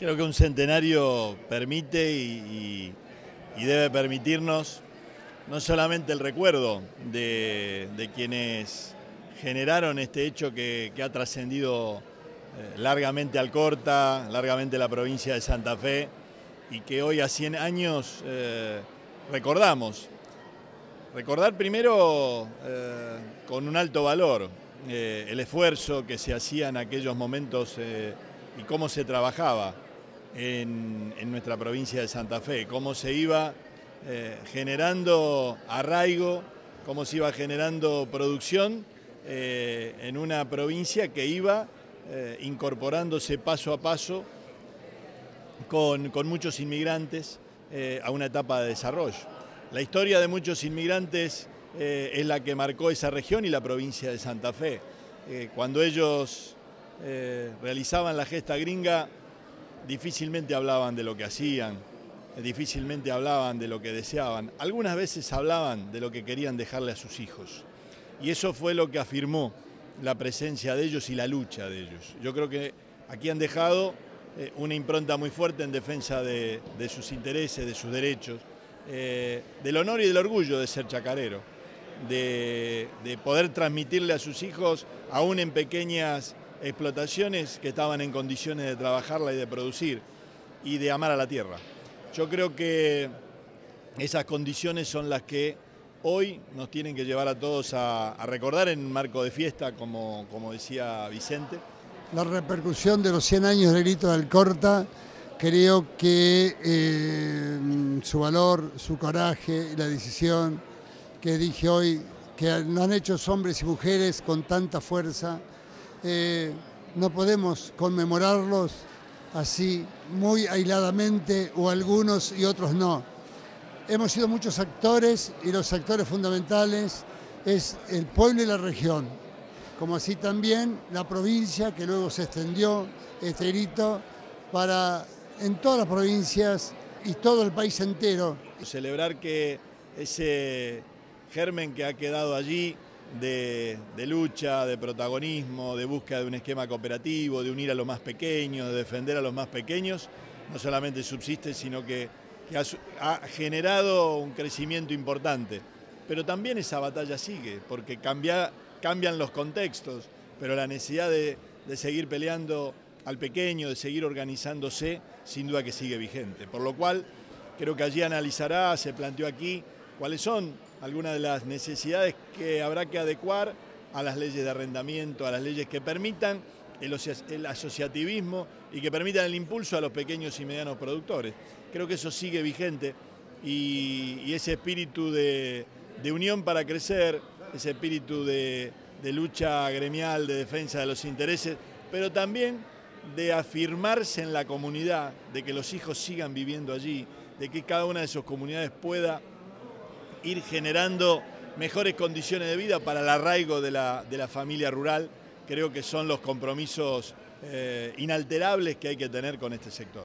Creo que un centenario permite y debe permitirnos no solamente el recuerdo de quienes generaron este hecho que ha trascendido largamente Alcorta, largamente la provincia de Santa Fe, y que hoy a 100 años recordamos. Recordar primero con un alto valor el esfuerzo que se hacía en aquellos momentos y cómo se trabajaba en nuestra provincia de Santa Fe, cómo se iba generando arraigo, cómo se iba generando producción en una provincia que iba incorporándose paso a paso con muchos inmigrantes a una etapa de desarrollo. La historia de muchos inmigrantes es la que marcó esa región y la provincia de Santa Fe. Cuando ellos realizaban la gesta gringa, difícilmente hablaban de lo que hacían, difícilmente hablaban de lo que deseaban. Algunas veces hablaban de lo que querían dejarle a sus hijos. Y eso fue lo que afirmó la presencia de ellos y la lucha de ellos. Yo creo que aquí han dejado una impronta muy fuerte en defensa de sus intereses, de sus derechos, del honor y del orgullo de ser chacarero, de poder transmitirle a sus hijos, aún en pequeñas explotaciones, que estaban en condiciones de trabajarla y de producir, y de amar a la tierra. Yo creo que esas condiciones son las que hoy nos tienen que llevar a todos a recordar en un marco de fiesta, como decía Vicente. La repercusión de los 100 años del grito de Alcorta, creo que su valor, su coraje y la decisión que dije hoy, que lo han hecho hombres y mujeres con tanta fuerza, no podemos conmemorarlos así muy aisladamente, o algunos y otros no. Hemos sido muchos actores y los actores fundamentales es el pueblo y la región, como así también la provincia, que luego se extendió este grito para en todas las provincias y todo el país entero. Celebrar que ese germen que ha quedado allí de lucha, de protagonismo, de búsqueda de un esquema cooperativo, de unir a los más pequeños, de defender a los más pequeños, no solamente subsiste, sino que ha generado un crecimiento importante. Pero también esa batalla sigue, porque cambian los contextos, pero la necesidad de seguir peleando al pequeño, de seguir organizándose, sin duda que sigue vigente. Por lo cual, creo que allí analizará, se planteó aquí, cuáles son algunas de las necesidades que habrá que adecuar a las leyes de arrendamiento, a las leyes que permitan el asociativismo y que permitan el impulso a los pequeños y medianos productores. Creo que eso sigue vigente y ese espíritu de unión para crecer, ese espíritu de lucha gremial, de defensa de los intereses, pero también de afirmarse en la comunidad, de que los hijos sigan viviendo allí, de que cada una de sus comunidades pueda ir generando mejores condiciones de vida para el arraigo de la familia rural. Creo que son los compromisos inalterables que hay que tener con este sector.